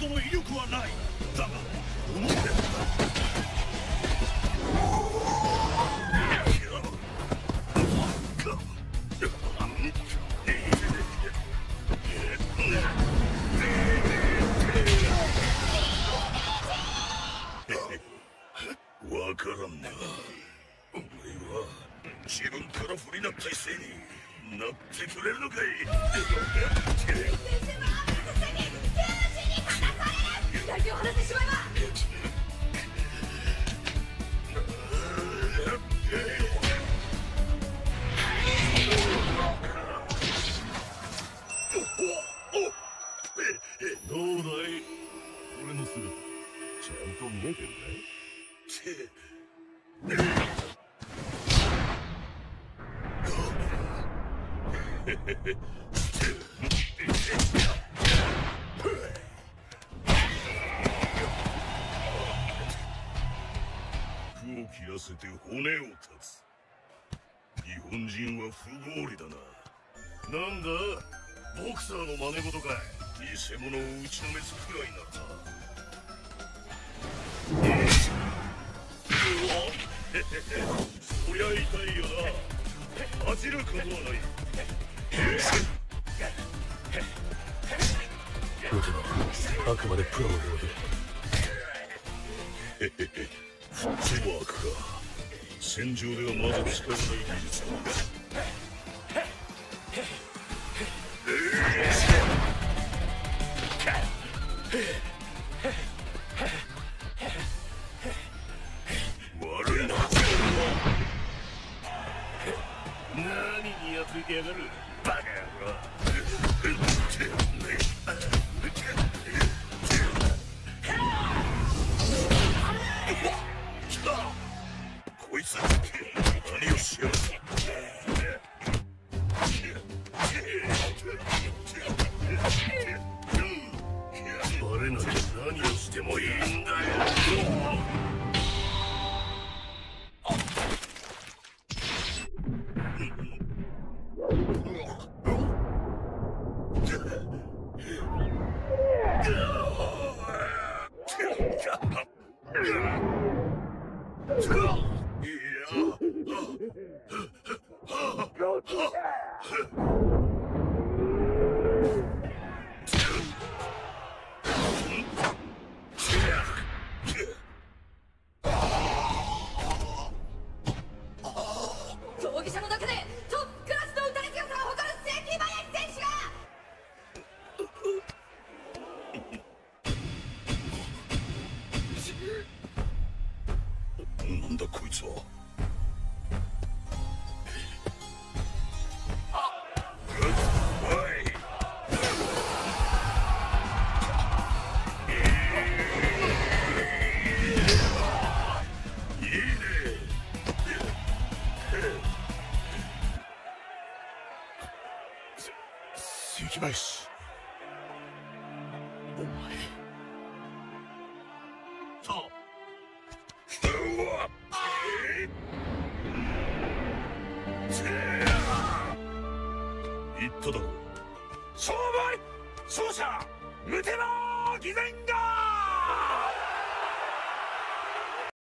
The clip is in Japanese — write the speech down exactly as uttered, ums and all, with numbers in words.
どの威力はない。だが思ってるんだ。わからんな。お前は自分から不利な体勢になってくれるのかい。大手を離してしまえば。どうだい、俺の姿ちゃんと見えてるかい。服を切らせて骨を断つ。日本人は不合理だな。なんだボクサーの真似事かい。偽物を打ちのめすくらいなら。そりゃ痛いよな。恥じることはない。ムテバ、あくまでプロのようで。へへへ、フットワークか。戦場ではまず使わない技術だ。悪いな。何にやついてやがるバカ野郎。こいつ何をしよう。バレなきゃ何をしてもいいんだよ。 競技者の中でトップクラスの打たれ強さを誇る関林選手が。 なんだこいつは。関林、お前と言っただろう。勝敗勝者ムテバー偽善が